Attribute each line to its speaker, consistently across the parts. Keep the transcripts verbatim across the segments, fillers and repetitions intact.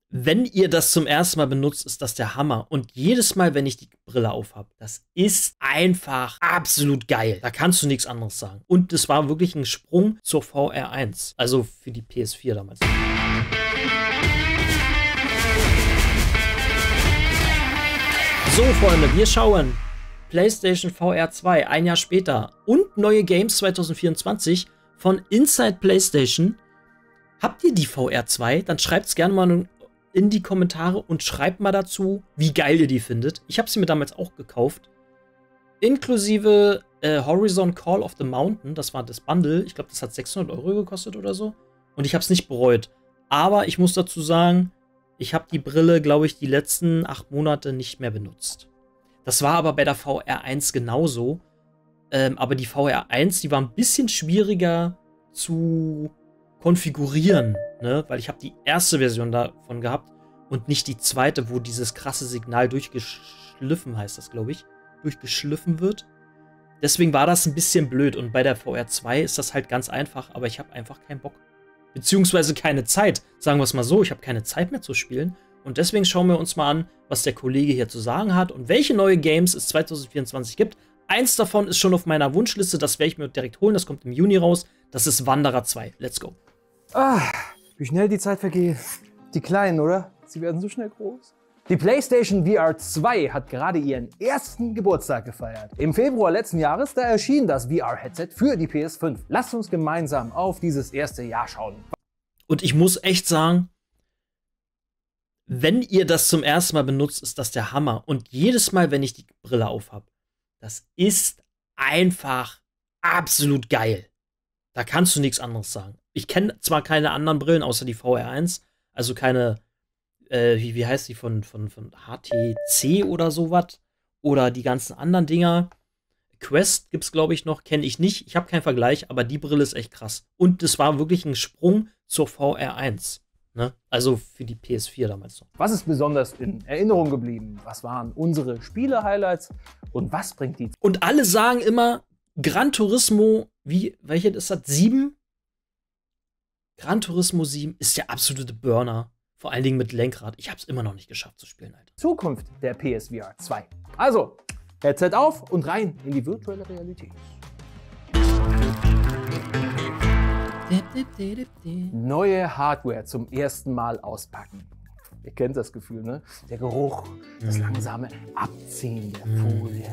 Speaker 1: Wenn ihr das zum ersten Mal benutzt, ist das der Hammer. Und jedes Mal, wenn ich die Brille aufhab, das ist einfach absolut geil. Da kannst du nichts anderes sagen. Und es war wirklich ein Sprung zur V R eins. Also für die P S vier damals. So, Freunde, wir schauen PlayStation V R zwei, ein Jahr später. Und neue Games zwanzig vierundzwanzig von Inside PlayStation. Habt ihr die V R zwei? Dann schreibt es gerne mal in die Kommentare und schreibt mal dazu, wie geil ihr die findet. Ich habe sie mir damals auch gekauft. Inklusive äh, Horizon Call of the Mountain. Das war das Bundle. Ich glaube, das hat sechshundert Euro gekostet oder so. Und ich habe es nicht bereut. Aber ich muss dazu sagen, ich habe die Brille, glaube ich, die letzten acht Monate nicht mehr benutzt. Das war aber bei der V R eins genauso. Ähm, aber die V R eins, die war ein bisschen schwieriger zu konfigurieren, ne? Weil ich habe die erste Version davon gehabt und nicht die zweite, wo dieses krasse Signal durchgeschliffen, heißt das, glaube ich, durchgeschliffen wird. Deswegen war das ein bisschen blöd. Und bei der V R zwei ist das halt ganz einfach, aber ich habe einfach keinen Bock. Beziehungsweise keine Zeit. Sagen wir es mal so, ich habe keine Zeit mehr zu spielen. Und deswegen schauen wir uns mal an, was der Kollege hier zu sagen hat und welche neue Games es zwanzig vierundzwanzig gibt. Eins davon ist schon auf meiner Wunschliste, das werde ich mir direkt holen, das kommt im Juni raus. Das ist Wanderer zwei. Let's go.
Speaker 2: Ah, wie schnell die Zeit vergeht. Die Kleinen, oder? Sie werden so schnell groß. Die PlayStation V R zwei hat gerade ihren ersten Geburtstag gefeiert. Im Februar letzten Jahres, da erschien das V R-Headset für die P S fünf. Lasst uns gemeinsam auf dieses erste Jahr schauen.
Speaker 1: Und ich muss echt sagen, wenn ihr das zum ersten Mal benutzt, ist das der Hammer. Und jedes Mal, wenn ich die Brille aufhab, das ist einfach absolut geil. Da kannst du nichts anderes sagen. Ich kenne zwar keine anderen Brillen außer die V R eins, also keine, äh, wie, wie heißt die, von, von, von H T C oder sowas, oder die ganzen anderen Dinger. Quest gibt's, glaube ich, noch, kenne ich nicht. Ich habe keinen Vergleich, aber die Brille ist echt krass. Und es war wirklich ein Sprung zur V R eins. Ne? Also für die P S vier damals noch.
Speaker 2: Was ist besonders in Erinnerung geblieben? Was waren unsere Spiele-Highlights? Und was bringt die?
Speaker 1: Und alle sagen immer, Gran Turismo, wie, welches ist das? sieben? Gran Turismo sieben ist der absolute Burner. Vor allen Dingen mit Lenkrad. Ich habe es immer noch nicht geschafft zu spielen, Alter.
Speaker 2: Zukunft der P S V R zwei. Also, Headset auf und rein in die virtuelle Realität. Neue Hardware zum ersten Mal auspacken. Ihr kennt das Gefühl, ne? Der Geruch, das langsame Abziehen der Folie.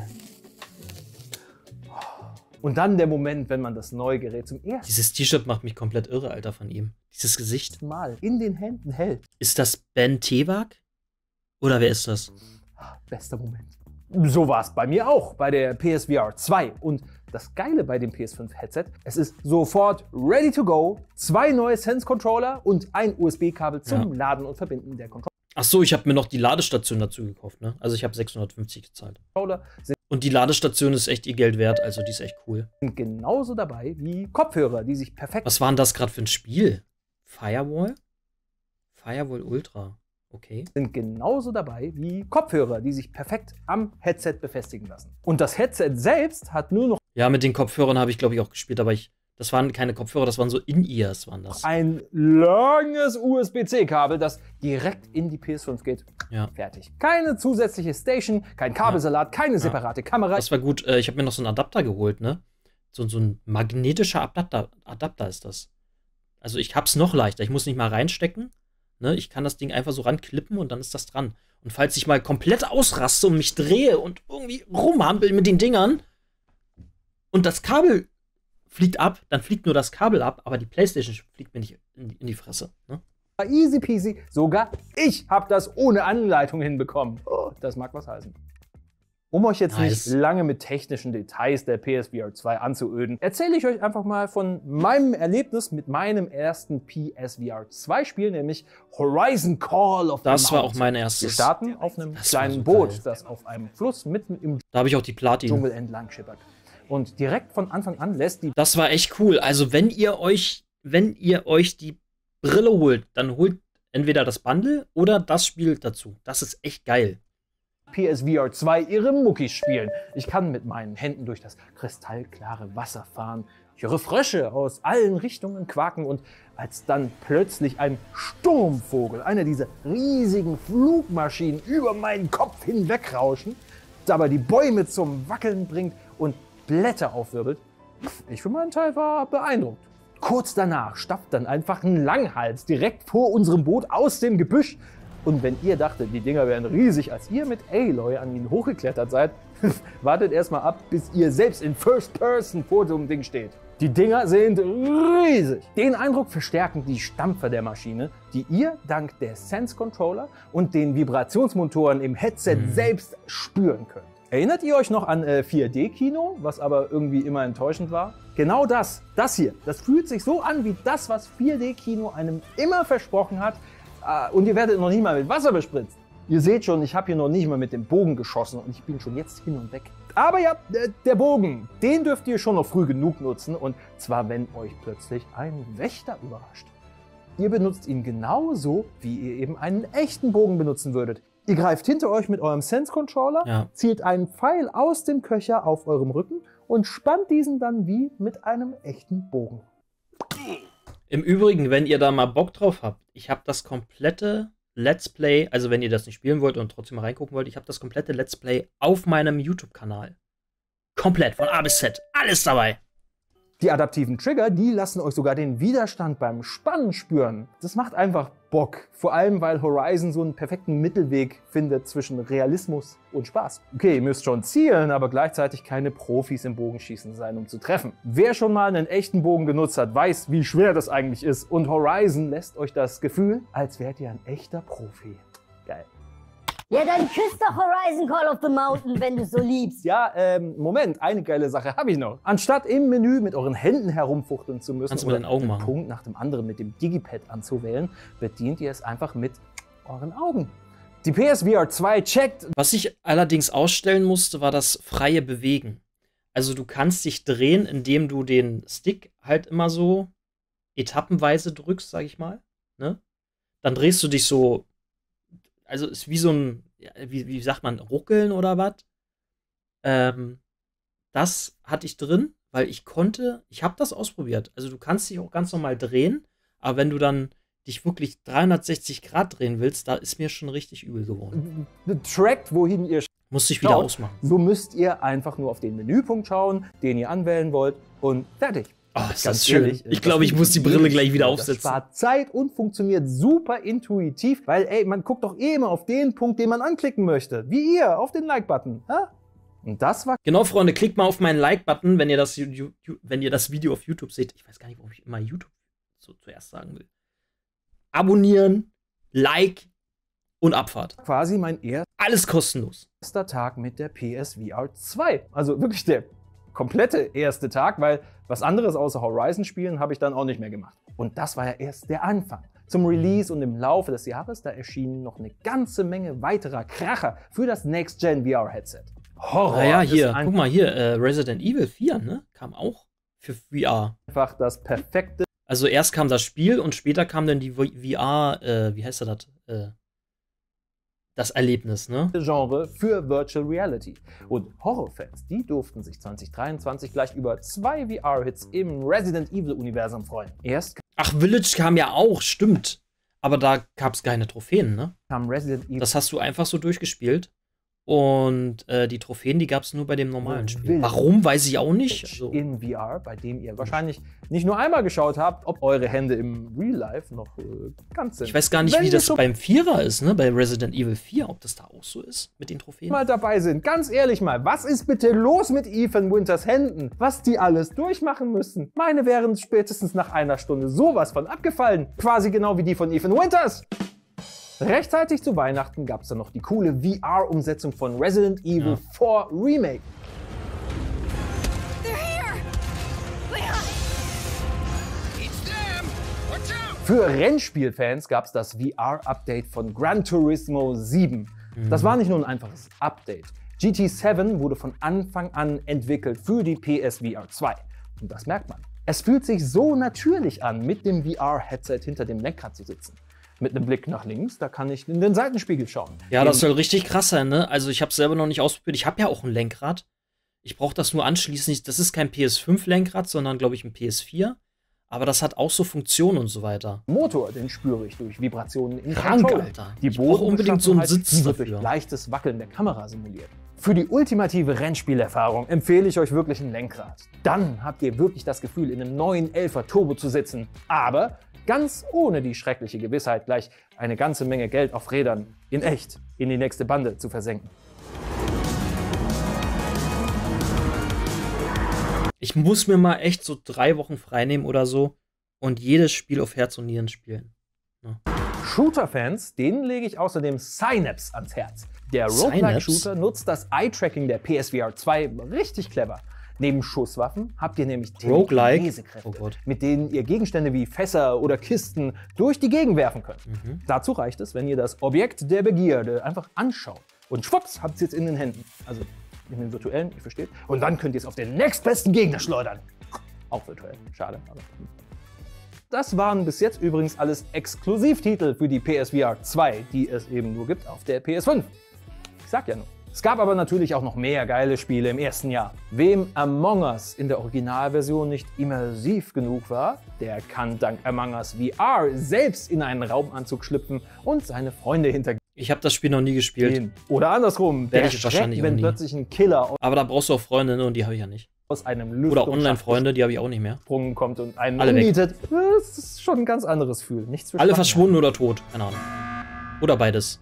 Speaker 2: Und dann der Moment, wenn man das neue Gerät zum ersten
Speaker 1: Dieses T-Shirt macht mich komplett irre, Alter, von ihm. Dieses Gesicht.
Speaker 2: Mal in den Händen hält.
Speaker 1: Ist das Ben Tewak? Oder wer ist das?
Speaker 2: Bester Moment. So war es bei mir auch, bei der P S V R zwei. Und das Geile bei dem P S fünf Headset, es ist sofort ready to go, zwei neue Sense-Controller und ein U S B-Kabel zum
Speaker 1: Ja.
Speaker 2: Laden und Verbinden der
Speaker 1: Ach so, ich habe mir noch die Ladestation dazu gekauft, ne? Also ich habe sechshundertfünfzig gezahlt.
Speaker 2: Controller. Sind
Speaker 1: Und die Ladestation ist echt ihr Geld wert, also die ist echt cool.
Speaker 2: genauso dabei wie Kopfhörer, die sich perfekt
Speaker 1: Was war denn das gerade für ein Spiel? Firewall? Firewall Ultra. Okay.
Speaker 2: sind genauso dabei wie Kopfhörer, die sich perfekt am Headset befestigen lassen. Und das Headset selbst hat nur noch
Speaker 1: Ja, mit den Kopfhörern habe ich, glaube ich, auch gespielt, aber ich, das waren keine Kopfhörer, das waren so In-Ears, waren das.
Speaker 2: ein langes U S B C-Kabel, das direkt in die P S fünf geht.
Speaker 1: Ja.
Speaker 2: Fertig. Keine zusätzliche Station, kein Kabelsalat, keine separate Kamera.
Speaker 1: Das war gut. Äh, ich habe mir noch so einen Adapter geholt, ne? So, so ein magnetischer Adapter, Adapter ist das. Also ich hab's noch leichter. Ich muss nicht mal reinstecken. Ne? Ich kann das Ding einfach so ranklippen und dann ist das dran. Und falls ich mal komplett ausraste und mich drehe und irgendwie rumhampel mit den Dingern und das Kabel fliegt ab, dann fliegt nur das Kabel ab, aber die PlayStation fliegt mir nicht in, in die Fresse. Ne?
Speaker 2: Easy peasy. Sogar ich habe das ohne Anleitung hinbekommen. Oh, das mag was heißen. Um euch jetzt
Speaker 1: Nice.
Speaker 2: nicht lange mit technischen Details der P S V R zwei anzuöden, erzähle ich euch einfach mal von meinem Erlebnis mit meinem ersten P S V R zwei Spiel, nämlich Horizon Call of the
Speaker 1: Das war auch
Speaker 2: Mountain.
Speaker 1: mein
Speaker 2: Wir
Speaker 1: erstes.
Speaker 2: starten auf einem
Speaker 1: Das war
Speaker 2: kleinen
Speaker 1: so
Speaker 2: Boot,
Speaker 1: geil.
Speaker 2: das auf einem Fluss mitten im
Speaker 1: Da habe ich auch die Platin.
Speaker 2: Dschungel entlang schippert. Und direkt von Anfang an lässt die
Speaker 1: Das war echt cool. Also wenn ihr euch, wenn ihr euch die Brille holt, dann holt entweder das Bundle oder das Spiel dazu. Das ist echt geil.
Speaker 2: P S V R zwei ihre Muckis spielen. Ich kann mit meinen Händen durch das kristallklare Wasser fahren Ich höre Frösche aus allen Richtungen quaken und als dann plötzlich ein Sturmvogel, einer dieser riesigen Flugmaschinen, über meinen Kopf hinwegrauschen, dabei die Bäume zum Wackeln bringt und Blätter aufwirbelt. Ich für meinen Teil war beeindruckt. Kurz danach stapft dann einfach ein Langhals direkt vor unserem Boot aus dem Gebüsch. Und wenn ihr dachtet, die Dinger wären riesig, als ihr mit Aloy an ihnen hochgeklettert seid, wartet erstmal ab, bis ihr selbst in First Person vor so einem Ding steht. Die Dinger sind riesig. Den Eindruck verstärken die Stampfer der Maschine, die ihr dank der Sense Controller und den Vibrationsmotoren im Headset mhm. selbst spüren könnt. Erinnert ihr euch noch an äh, vier D Kino, was aber irgendwie immer enttäuschend war? Genau das, das hier, das fühlt sich so an wie das, was vier D Kino einem immer versprochen hat. Äh, und ihr werdet noch nicht mal mit Wasser bespritzt. Ihr seht schon, ich habe hier noch nicht mal mit dem Bogen geschossen und ich bin schon jetzt hin und weg. Aber ja, der Bogen, den dürft ihr schon noch früh genug nutzen und zwar, wenn euch plötzlich ein Wächter überrascht. Ihr benutzt ihn genauso, wie ihr eben einen echten Bogen benutzen würdet. Ihr greift hinter euch mit eurem Sense-Controller, ja. zielt einen Pfeil aus dem Köcher auf eurem Rücken und spannt diesen dann wie mit einem echten Bogen.
Speaker 1: Im Übrigen, wenn ihr da mal Bock drauf habt, ich habe das komplette Let's Play, also wenn ihr das nicht spielen wollt und trotzdem mal reingucken wollt, ich habe das komplette Let's Play auf meinem YouTube-Kanal. Komplett, von A bis Z, alles dabei.
Speaker 2: Die adaptiven Trigger, die lassen euch sogar den Widerstand beim Spannen spüren. Das macht einfach Bock, vor allem weil Horizon so einen perfekten Mittelweg findet zwischen Realismus und Spaß. Okay, ihr müsst schon zielen, aber gleichzeitig keine Profis im Bogenschießen sein, um zu treffen. Wer schon mal einen echten Bogen genutzt hat, weiß, wie schwer das eigentlich ist. Und Horizon lässt euch das Gefühl, als wärt ihr ein echter Profi. Geil.
Speaker 3: Ja, dann küsst doch Horizon Call of the Mountain, wenn du so liebst.
Speaker 2: Ja, ähm, Moment, eine geile Sache habe ich noch. Anstatt im Menü mit euren Händen herumfuchteln zu müssen
Speaker 1: Kannst du mit den Augen machen.
Speaker 2: Punkt nach dem anderen mit dem Digipad anzuwählen, bedient ihr es einfach mit euren Augen. Die P S V R zwei checkt.
Speaker 1: Was ich allerdings ausstellen musste, war das freie Bewegen. Also du kannst dich drehen, indem du den Stick halt immer so etappenweise drückst, sag ich mal. Ne? Dann drehst du dich so. Also ist wie so ein, wie, wie sagt man, Ruckeln oder was? Ähm, das hatte ich drin, weil ich konnte, ich habe das ausprobiert. Also du kannst dich auch ganz normal drehen, aber wenn du dann dich wirklich dreihundertsechzig Grad drehen willst, da ist mir schon richtig übel geworden.
Speaker 2: Trackt, wohin ihr
Speaker 1: Musste ich wieder
Speaker 2: schaut,
Speaker 1: ausmachen.
Speaker 2: So müsst ihr einfach nur auf den Menüpunkt schauen, den ihr anwählen wollt und fertig.
Speaker 1: Oh, ist das schön. Ehrlich, ich glaube, ich muss die Brille gleich wieder aufsetzen.
Speaker 2: Das spart Zeit und funktioniert super intuitiv, weil ey, man guckt doch eh immer auf den Punkt, den man anklicken möchte. Wie ihr, auf den Like-Button. Ja? Und das war...
Speaker 1: Genau, Freunde, klickt mal auf meinen Like-Button, wenn ihr das, wenn ihr das Video auf YouTube seht. Ich weiß gar nicht, warum ich immer YouTube so zuerst sagen will. Abonnieren, Like und Abfahrt.
Speaker 2: Quasi mein erster...
Speaker 1: Alles kostenlos.
Speaker 2: Erster Tag mit der P S V R zwei. Also wirklich der komplette erste Tag, weil was anderes außer Horizon spielen habe ich dann auch nicht mehr gemacht. Und das war ja erst der Anfang. Zum Release und im Laufe des Jahres, da erschienen noch eine ganze Menge weiterer Kracher für das Next-Gen V R-Headset.
Speaker 1: Horror. Naja, hier, guck mal hier, äh, Resident Evil vier, ne? Kam auch für V R.
Speaker 2: Einfach das perfekte.
Speaker 1: Also erst kam das Spiel und später kam dann die V R, äh, wie heißt das? Äh, Das Erlebnis, ne?
Speaker 2: Genre für Virtual Reality. Und Horrorfans, die durften sich zwanzig dreiundzwanzig gleich über zwei V R-Hits im Resident Evil-Universum freuen. Erst
Speaker 1: Ach, Village kam ja auch, stimmt. Aber da gab es keine Trophäen, ne?
Speaker 2: kam Resident Evil.
Speaker 1: Das hast du einfach so durchgespielt. Und äh, die Trophäen, die gab es nur bei dem normalen Spiel. Warum, weiß ich auch nicht. Also,
Speaker 2: in V R, bei dem ihr wahrscheinlich nicht nur einmal geschaut habt, ob eure Hände im Real Life noch äh, ganz sind.
Speaker 1: Ich weiß gar nicht,
Speaker 2: Wenn
Speaker 1: wie das
Speaker 2: so
Speaker 1: beim Vierer ist, ne? Bei Resident Evil vier, ob das da auch so ist mit den Trophäen.
Speaker 2: Mal dabei sind, ganz ehrlich mal, was ist bitte los mit Ethan Winters Händen? Was die alles durchmachen müssen? Meine wären spätestens nach einer Stunde sowas von abgefallen. Quasi genau wie die von Ethan Winters. Rechtzeitig zu Weihnachten gab es dann noch die coole V R-Umsetzung von Resident Evil
Speaker 1: Ja.
Speaker 2: vier Remake. Für Rennspielfans gab es das V R-Update von Gran Turismo sieben.
Speaker 1: Mhm.
Speaker 2: Das war nicht nur ein einfaches Update. G T sieben wurde von Anfang an entwickelt für die P S V R zwei. Und das merkt man. Es fühlt sich so natürlich an, mit dem V R-Headset hinter dem Lenkrad zu sitzen. Mit einem Blick nach links, da kann ich in den Seitenspiegel schauen.
Speaker 1: Ja, das soll richtig krass sein, ne? Also ich habe es selber noch nicht ausprobiert. Ich habe ja auch ein Lenkrad. Ich brauche das nur anschließen. Das ist kein P S fünf Lenkrad, sondern, glaube ich, ein P S vier. Aber das hat auch so Funktionen und so weiter.
Speaker 2: Motor, den spüre ich durch Vibrationen im
Speaker 1: Krank,
Speaker 2: Controller.
Speaker 1: Alter.
Speaker 2: Die
Speaker 1: Ich brauche unbedingt so einen
Speaker 2: Bodenbeschaffenheit,
Speaker 1: Sitz
Speaker 2: die wird
Speaker 1: dafür.
Speaker 2: durch leichtes Wackeln der Kamera simuliert. Für die ultimative Rennspielerfahrung empfehle ich euch wirklich ein Lenkrad. Dann habt ihr wirklich das Gefühl, in einem neuen elfer Turbo zu sitzen. Aber ganz ohne die schreckliche Gewissheit, gleich eine ganze Menge Geld auf Rädern in echt in die nächste Bande zu versenken.
Speaker 1: Ich muss mir mal echt so drei Wochen frei nehmen oder so und jedes Spiel auf Herz und Nieren spielen. Ja.
Speaker 2: Shooter-Fans, denen lege ich außerdem Synapse ans Herz. Der
Speaker 1: Synapse?
Speaker 2: Roguelike-Shooter nutzt das Eye-Tracking der P S V R zwei richtig clever. Neben Schusswaffen habt ihr nämlich
Speaker 1: Roguelike?
Speaker 2: Telekinese-Kräfte,
Speaker 1: Oh Gott.
Speaker 2: mit denen ihr Gegenstände wie Fässer oder Kisten durch die Gegend werfen könnt.
Speaker 1: Mhm.
Speaker 2: Dazu reicht es, wenn ihr das Objekt der Begierde einfach anschaut. Und schwupps, habt ihr es in den Händen. Also in den virtuellen, ihr versteht. Und dann könnt ihr es auf den nächstbesten Gegner schleudern. Auch virtuell, schade. Aber das waren bis jetzt übrigens alles Exklusivtitel für die P S V R zwei, die es eben nur gibt auf der P S fünf. Ich sag ja nur. Es gab aber natürlich auch noch mehr geile Spiele im ersten Jahr. Wem Among Us in der Originalversion nicht immersiv genug war, der kann dank Among Us V R selbst in einen Raumanzug schlüpfen und seine Freunde hintergehen.
Speaker 1: Ich habe das Spiel noch nie gespielt.
Speaker 2: Oder andersrum,
Speaker 1: Werde
Speaker 2: der
Speaker 1: ich
Speaker 2: Schreck,
Speaker 1: wahrscheinlich auch
Speaker 2: wenn
Speaker 1: nie.
Speaker 2: plötzlich ein Killer
Speaker 1: Aber da brauchst du auch Freundinnen und die habe ich ja nicht.
Speaker 2: aus einem
Speaker 1: Oder
Speaker 2: Lüftungsschacht
Speaker 1: Online-Freunde, die habe ich auch nicht mehr.
Speaker 2: gesprungen kommt und einen
Speaker 1: Alle weg.
Speaker 2: umnietet. Das ist schon ein ganz anderes Gefühl. Nichts für
Speaker 1: Alle
Speaker 2: Schwache.
Speaker 1: verschwunden oder tot. Keine Ahnung. Oder beides.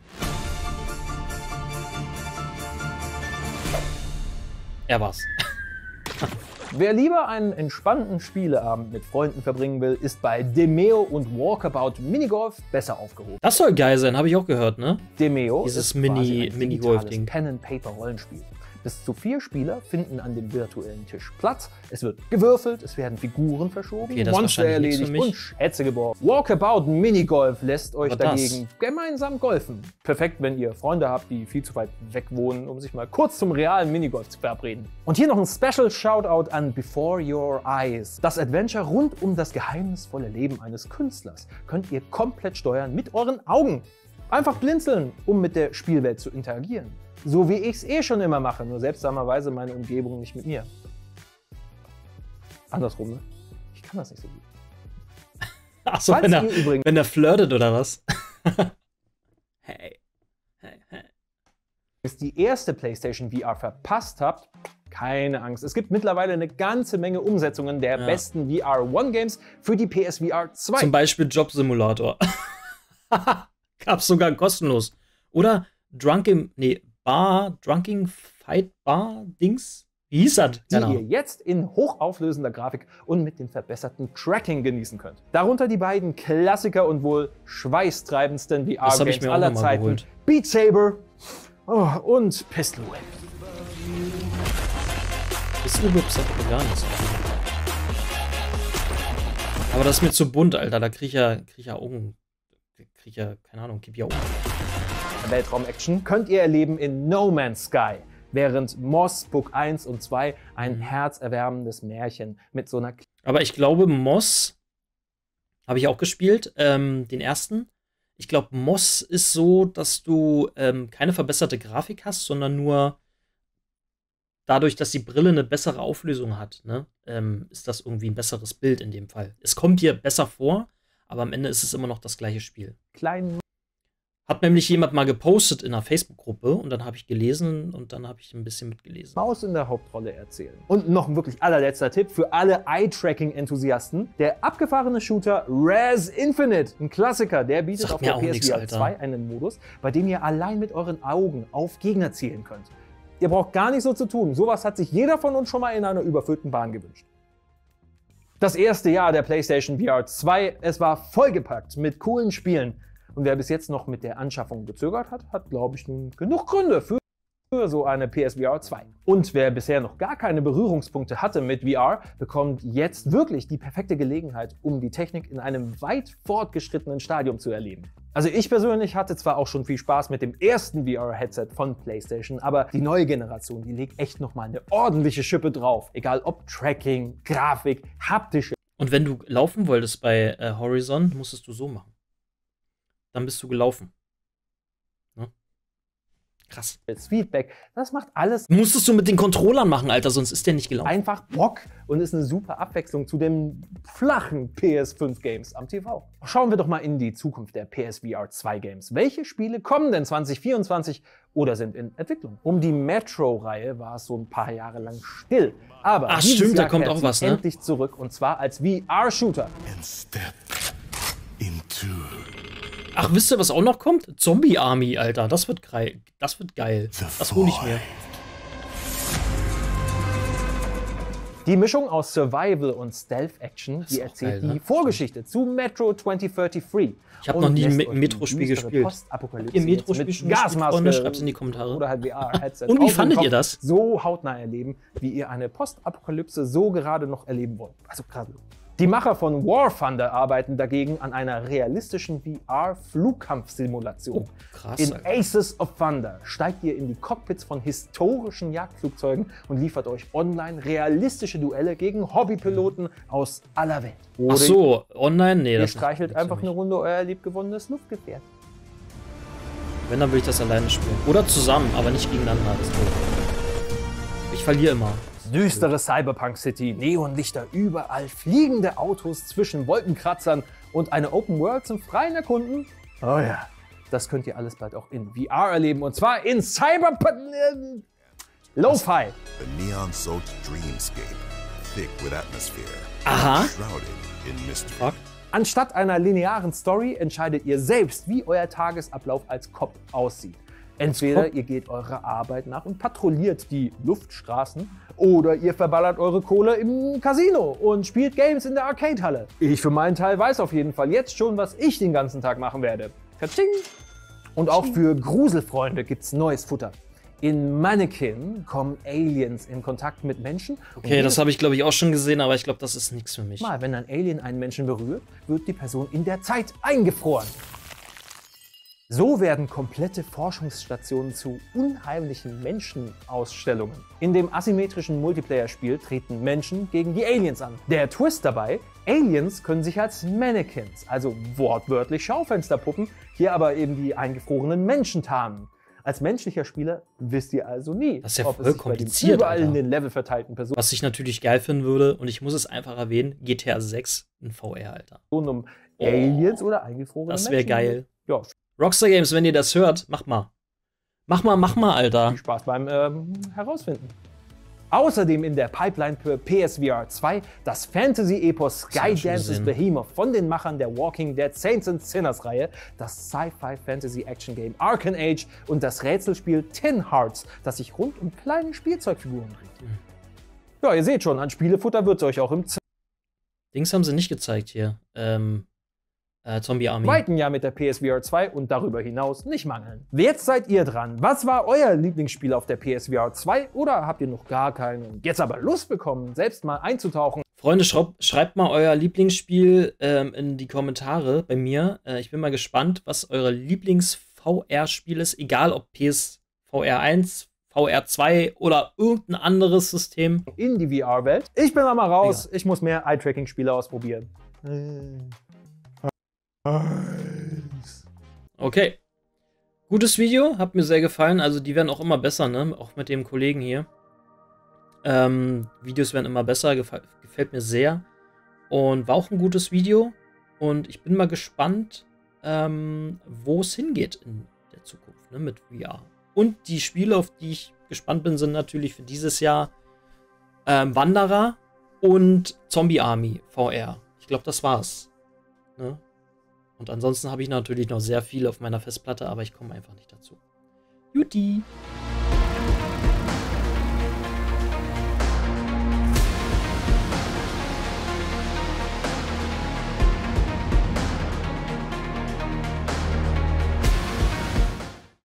Speaker 1: Er war's.
Speaker 2: Wer lieber einen entspannten Spieleabend mit Freunden verbringen will, ist bei Demeo und Walkabout Minigolf besser aufgehoben.
Speaker 1: Das soll geil sein, habe ich auch gehört, ne?
Speaker 2: Demeo
Speaker 1: Dieses
Speaker 2: ist
Speaker 1: Mini-
Speaker 2: quasi ein
Speaker 1: Minigolf-Ding.
Speaker 2: digitales Pen-and-Paper-Rollenspiel. Bis zu vier Spieler finden an dem virtuellen Tisch Platz. Es wird gewürfelt, es werden Figuren verschoben,
Speaker 1: Okay, das ist
Speaker 2: Monster
Speaker 1: wahrscheinlich nichts für
Speaker 2: erledigt
Speaker 1: mich.
Speaker 2: und Schätze geborgen. Walkabout Minigolf lässt euch
Speaker 1: Aber das-
Speaker 2: dagegen gemeinsam golfen. Perfekt, wenn ihr Freunde habt, die viel zu weit weg wohnen, um sich mal kurz zum realen Minigolf zu verabreden. Und hier noch ein Special Shoutout an Before Your Eyes. Das Adventure rund um das geheimnisvolle Leben eines Künstlers könnt ihr komplett steuern mit euren Augen. Einfach blinzeln, um mit der Spielwelt zu interagieren. So wie ich es eh schon immer mache, nur seltsamerweise meine Umgebung nicht mit mir. Andersrum, ne? Ich kann das nicht so gut.
Speaker 1: Achso,
Speaker 2: Falls
Speaker 1: wenn er,
Speaker 2: ihr übrigens
Speaker 1: wenn er flirtet oder was? Hey. Hey, hey.
Speaker 2: die erste PlayStation V R verpasst habt, keine Angst. Es gibt mittlerweile eine ganze Menge Umsetzungen der
Speaker 1: Ja.
Speaker 2: besten V R eins Games für die P S V R zwei.
Speaker 1: Zum Beispiel Job Simulator. Gab's sogar kostenlos. Oder Drunken, nee, Bar, Drunking Fight Bar Dings? Wie hieß das?
Speaker 2: die
Speaker 1: Keine
Speaker 2: ihr
Speaker 1: Ahnung.
Speaker 2: jetzt in hochauflösender Grafik und mit dem verbesserten Tracking genießen könnt. Darunter die beiden Klassiker und wohl schweißtreibendsten V
Speaker 1: Das hab ich
Speaker 2: R-Games
Speaker 1: mir auch
Speaker 2: aller
Speaker 1: noch mal
Speaker 2: Zeiten.
Speaker 1: geholt.
Speaker 2: Beat Saber oh, und Pistol Whip.
Speaker 1: Das Whip sagt mir gar nichts. Aber das ist mir zu bunt, Alter. Da krieg ich ja, krieg ich ja Augen. Krieg ich ja, keine Ahnung, gib ja Augen.
Speaker 2: Weltraum-Action könnt ihr erleben in No Man's Sky, während Moss Book eins und zwei ein herzerwärmendes Märchen mit so einer
Speaker 1: Aber ich glaube, Moss habe ich auch gespielt, ähm, den ersten. Ich glaube, Moss ist so, dass du ähm, keine verbesserte Grafik hast, sondern nur dadurch, dass die Brille eine bessere Auflösung hat, ne, ähm, ist das irgendwie ein besseres Bild in dem Fall. Es kommt dir besser vor, aber am Ende ist es immer noch das gleiche Spiel.
Speaker 2: kleinen
Speaker 1: Hat nämlich jemand mal gepostet in einer Facebook-Gruppe und dann habe ich gelesen und dann habe ich ein bisschen mitgelesen.
Speaker 2: Maus in der Hauptrolle erzählen. Und noch ein wirklich allerletzter Tipp für alle Eye-Tracking-Enthusiasten. Der abgefahrene Shooter Res Infinite, ein Klassiker, der bietet
Speaker 1: Sagt
Speaker 2: auf
Speaker 1: mir
Speaker 2: der
Speaker 1: auch
Speaker 2: P S
Speaker 1: nix,
Speaker 2: V R
Speaker 1: Alter.
Speaker 2: zwei einen Modus, bei dem ihr allein mit euren Augen auf Gegner zielen könnt. Ihr braucht gar nicht so zu tun. Sowas hat sich jeder von uns schon mal in einer überfüllten Bahn gewünscht. Das erste Jahr der PlayStation V R zwei, es war vollgepackt mit coolen Spielen. Und wer bis jetzt noch mit der Anschaffung gezögert hat, hat, glaube ich, nun genug Gründe für für so eine P S V R zwei. Und wer bisher noch gar keine Berührungspunkte hatte mit V R, bekommt jetzt wirklich die perfekte Gelegenheit, um die Technik in einem weit fortgeschrittenen Stadium zu erleben. Also ich persönlich hatte zwar auch schon viel Spaß mit dem ersten V R-Headset von PlayStation, aber die neue Generation, die legt echt nochmal eine ordentliche Schippe drauf. Egal ob Tracking, Grafik, haptische.
Speaker 1: Und wenn du laufen wolltest bei äh, Horizon, musstest du so machen. Dann bist du gelaufen. Ne? Krass.
Speaker 2: Feedback. Das macht alles
Speaker 1: Musstest du mit den Controllern machen, Alter, sonst ist der nicht gelaufen.
Speaker 2: einfach Bock und ist eine super Abwechslung zu den flachen P S fünf Games am T V. Schauen wir doch mal in die Zukunft der P S V R zwei Games. Welche Spiele kommen denn zwanzig vierundzwanzig oder sind in Entwicklung? Um die Metro-Reihe war es so ein paar Jahre lang still. Aber
Speaker 1: Ach,
Speaker 2: dieses
Speaker 1: stimmt, da
Speaker 2: Jahr
Speaker 1: kommt
Speaker 2: kehrt
Speaker 1: auch
Speaker 2: sie
Speaker 1: was, ne?
Speaker 2: endlich zurück und zwar als V R-Shooter.
Speaker 4: And step into
Speaker 1: Ach, wisst ihr, was auch noch kommt? Zombie Army, Alter. Das wird geil. Das wird geil.
Speaker 4: the
Speaker 1: Das hole ich mir.
Speaker 4: void.
Speaker 2: Die Mischung aus Survival und Stealth-Action, die
Speaker 1: ist auch
Speaker 2: erzählt
Speaker 1: geil, ne?
Speaker 2: die Vorgeschichte zu Metro zwanzig dreiundvierzig.
Speaker 1: Ich habe
Speaker 2: und
Speaker 1: noch nie ein
Speaker 2: lässt
Speaker 1: Me-
Speaker 2: euch die
Speaker 1: Metro-Spiel
Speaker 2: düstere
Speaker 1: gespielt.
Speaker 2: Postapokalypse
Speaker 1: Ihr
Speaker 2: jetzt
Speaker 1: Metro-Spiel
Speaker 2: mit
Speaker 1: schon gespielt,
Speaker 2: Gasmaske
Speaker 1: Freunde? Schreibt's in die Kommentare.
Speaker 2: Oder halt V R-Headset.
Speaker 1: Und wie
Speaker 2: auf dem
Speaker 1: fandet
Speaker 2: Kopf
Speaker 1: ihr das?
Speaker 2: So hautnah erleben, wie ihr eine Postapokalypse so gerade noch erleben wollt. Also gerade. Die Macher von War Thunder arbeiten dagegen an einer realistischen V R-Flugkampfsimulation.
Speaker 1: Oh, krass,
Speaker 2: In
Speaker 1: Alter.
Speaker 2: Aces of Thunder steigt ihr in die Cockpits von historischen Jagdflugzeugen und liefert euch online realistische Duelle gegen Hobbypiloten aus aller Welt. Oder
Speaker 1: Ach so, online? Nee,
Speaker 2: ihr
Speaker 1: das
Speaker 2: streichelt
Speaker 1: nichts für
Speaker 2: einfach
Speaker 1: mich.
Speaker 2: eine Runde euer liebgewonnenes Luftgefährt.
Speaker 1: Wenn, dann will ich das alleine spielen. Oder zusammen, aber nicht gegeneinander. Das ist doof. Ich verliere immer.
Speaker 2: Düstere Cyberpunk City, Neonlichter überall, fliegende Autos zwischen Wolkenkratzern und eine Open World zum freien Erkunden. Oh ja, das könnt ihr alles bald auch in V R erleben und zwar in Cyberpunk äh, Lo-Fi.
Speaker 4: The neon-soaked dreamscape, thick with atmosphere,
Speaker 1: Aha.
Speaker 4: shrouded in mystery.
Speaker 1: Fuck.
Speaker 2: Anstatt einer linearen Story entscheidet ihr selbst, wie euer Tagesablauf als Cop aussieht. Entweder
Speaker 1: Cop?
Speaker 2: ihr geht eurer Arbeit nach und patrouilliert die Luftstraßen oder ihr verballert eure Kohle im Casino und spielt Games in der Arcade-Halle. Ich für meinen Teil weiß auf jeden Fall jetzt schon, was ich den ganzen Tag machen werde. Katsching! Und auch für Gruselfreunde gibt's neues Futter. In Mannequin kommen Aliens in Kontakt mit Menschen. und
Speaker 1: Okay, das
Speaker 2: jedes
Speaker 1: habe ich, glaube ich, auch schon gesehen, aber ich glaube, das ist nichts für mich.
Speaker 2: Mal, wenn ein Alien einen Menschen berührt, wird die Person in der Zeit eingefroren. So werden komplette Forschungsstationen zu unheimlichen Menschenausstellungen. In dem asymmetrischen Multiplayer-Spiel treten Menschen gegen die Aliens an. Der Twist dabei: Aliens können sich als Mannequins, also wortwörtlich Schaufensterpuppen, hier aber eben die eingefrorenen Menschen tarnen. Als menschlicher Spieler wisst ihr also nie,
Speaker 1: Das ist ja
Speaker 2: ob es
Speaker 1: voll
Speaker 2: sich bei den
Speaker 1: kompliziert,
Speaker 2: überall in
Speaker 1: Alter.
Speaker 2: den Level verteilten Personen
Speaker 1: Was ich natürlich geil finden würde, und ich muss es einfach erwähnen, G T A sechs in V R, Alter.
Speaker 2: um Aliens oder eingefrorene
Speaker 1: Das
Speaker 2: Menschen.
Speaker 1: wäre geil.
Speaker 2: Ja,
Speaker 1: Rockstar Games, wenn ihr das hört, mach mal. Mach mal, mach mal, Alter.
Speaker 2: viel Spaß beim ähm, Herausfinden. Außerdem in der Pipeline für P S V R zwei das Fantasy-Epos
Speaker 1: hab ich schon
Speaker 2: Skydances
Speaker 1: gesehen.
Speaker 2: Behemoth von den Machern der Walking Dead Saints and Sinners Reihe, das Sci-Fi-Fantasy-Action-Game Arcane Age und das Rätselspiel Tin Hearts, das sich rund um kleine Spielzeugfiguren dreht.
Speaker 1: Hm.
Speaker 2: Ja, ihr seht schon, an Spielefutter wird es euch auch im
Speaker 1: Dings haben sie nicht gezeigt hier. Ähm, äh, Zombie Army.
Speaker 2: zweiten Jahr mit der P S V R zwei und darüber hinaus nicht mangeln. Jetzt seid ihr dran. Was war euer Lieblingsspiel auf der P S V R zwei oder habt ihr noch gar keinen und jetzt aber Lust bekommen, selbst mal einzutauchen?
Speaker 1: Freunde, schraub, schreibt mal euer Lieblingsspiel ähm, in die Kommentare bei mir. Äh, ich bin mal gespannt, was eure Lieblings-V R-Spiel ist. Egal ob P S V R eins, V R zwei oder irgendein anderes System.
Speaker 2: In die V R-Welt. Ich bin mal raus. Ich muss mehr Eye-Tracking-Spiele ausprobieren.
Speaker 1: Okay. Gutes Video, hat mir sehr gefallen. Also die werden auch immer besser, ne? Auch mit dem Kollegen hier. Ähm, Videos werden immer besser, gefällt, gefällt mir sehr. Und war auch ein gutes Video. Und ich bin mal gespannt, ähm, wo es hingeht in der Zukunft, ne? Mit V R. Und die Spiele, auf die ich gespannt bin, sind natürlich für dieses Jahr ähm, Wanderer und Zombie Army V R. Ich glaube, das war's. Ne? Und ansonsten habe ich natürlich noch sehr viel auf meiner Festplatte, aber ich komme einfach nicht dazu. Juti!